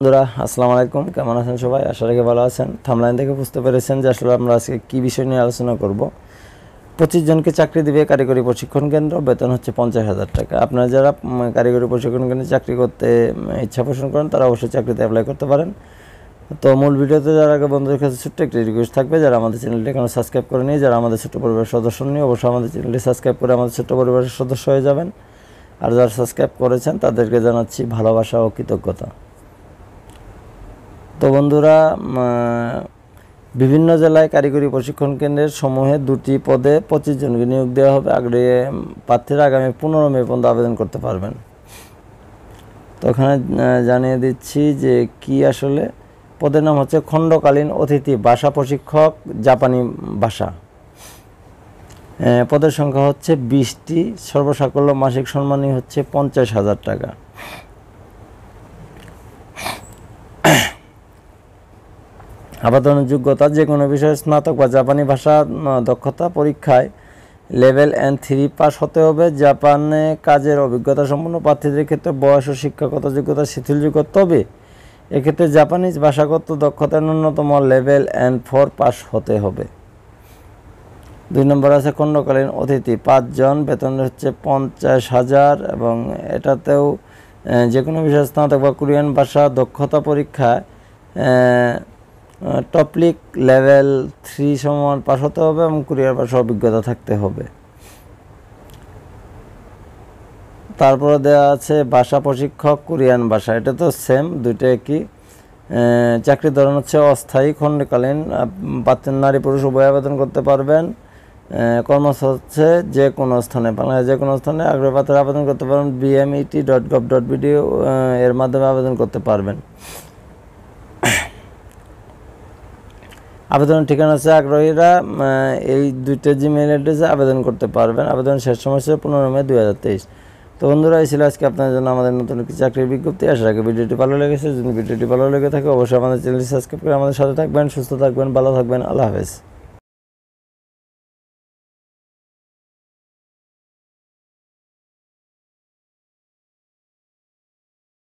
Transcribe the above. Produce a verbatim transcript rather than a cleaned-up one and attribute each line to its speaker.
Speaker 1: বন্ধুরা আসসালামু আলাইকুম, কেমন আছেন সবাই? আশা রাখি ভালো আছেন। থাম্বনেল থেকে বুঝতে পেরেছেন যে আসলে আমরা আজকে কী বিষয় নিয়ে আলোচনা করব। পঁচিশ জনকে চাকরি দিবে কারিগরি প্রশিক্ষণ কেন্দ্র, বেতন হচ্ছে পঞ্চাশ হাজার টাকা। আপনারা যারা কারিগরি প্রশিক্ষণ কেন্দ্রে চাকরি করতে ইচ্ছা পোষণ করেন তারা অবশ্যই চাকরিতে অ্যাপ্লাই করতে পারেন। তো মূল ভিডিওতে যারা আগে বন্ধুদের কাছে ছোট্ট একটি রিকোয়েস্ট থাকবে, যারা আমাদের চ্যানেলটি এখনো সাবস্ক্রাইব করে নিয়ে যারা আমাদের ছোট্ট পরিবারের সদস্য নিয়ে অবশ্যই আমাদের চ্যানেলটি সাবস্ক্রাইব করে আমাদের ছোট্ট পরিবারের সদস্য হয়ে যাবেন। আর যারা সাবস্ক্রাইব করেছেন তাদেরকে জানাচ্ছি ভালোবাসা ও কৃতজ্ঞতা। তো বন্ধুরা, বিভিন্ন জেলায় কারিগরি প্রশিক্ষণ কেন্দ্রের সমূহে দুটি পদে পঁচিশ জনকে নিয়োগ দেওয়া হবে। আগ্রহী প্রার্থীরা আগামী পনেরো মে পর্যন্ত আবেদন করতে পারবেন। তো ওখানে জানিয়ে দিচ্ছি যে কি আসলে পদের নাম হচ্ছে খণ্ডকালীন অতিথি ভাষা প্রশিক্ষক, জাপানি ভাষা। পদের সংখ্যা হচ্ছে বিশটি। সর্বসাকল্য মাসিক সম্মানী হচ্ছে পঞ্চাশ হাজার টাকা। আবেদনের যোগ্যতা: যে কোনো বিষয়ে স্নাতক বা জাপানি ভাষা দক্ষতা পরীক্ষায় লেভেল এন থ্রি পাস হতে হবে। জাপানে কাজের অভিজ্ঞতা সম্পন্ন প্রার্থীদের ক্ষেত্রে বয়স ও শিক্ষাগত যোগ্যতা শিথিলযোগ্য, তবে এক্ষেত্রে জাপানিজ ভাষাগত দক্ষতার ন্যূনতম লেভেল এন ফোর পাস হতে হবে। দুই নম্বর আছে খণ্ডকালীন অতিথি, পাঁচজন, বেতন হচ্ছে পঞ্চাশ হাজার এবং এটাতেও যে কোনো বিষয়ে স্নাতক বা কোরিয়ান ভাষা দক্ষতা পরীক্ষায় টপলিক লেভেল থ্রি সমান পাস হতে হবে এবং কোরিয়ান ভাষা অভিজ্ঞতা থাকতে হবে। তারপরে দেওয়া আছে ভাষা প্রশিক্ষক কোরিয়ান ভাষা, এটা তো সেম, দুইটা একই। চাকরির ধরন হচ্ছে অস্থায়ী, খণ্ডকালীন, নারী পুরুষ উভয় আবেদন করতে পারবেন। কর্মস্থল হচ্ছে যে কোনো স্থানে, বাংলাদেশের যে কোনো স্থানে। আগ্রহী প্রার্থীরা আবেদন করতে পারবেন BMET dot gov dot BD এর মাধ্যমে আবেদন করতে পারবেন। আবেদনের ঠিকানা আছে, আগ্রহীরা এই দুইটা জিমেইল অ্যাড্রেসে আবেদন করতে পারবেন। আবেদন শেষ সময় ছিল পনেরো মে দুই হাজার তেইশ। তো বন্ধুরা, এই ছিল আজকে আপনাদের জন্য আমাদের নতুন একটি চাকরির বিজ্ঞপ্তি। আশা রাখি ভিডিওটি ভালো লেগেছে। যদি ভিডিওটি ভালো লেগে থাকে অবশ্যই আমাদের চ্যানেলটি সাবস্ক্রাইব করে আমাদের সাথে থাকবেন। সুস্থ থাকবেন, ভালো থাকবেন। আল্লাহ হাফেজ।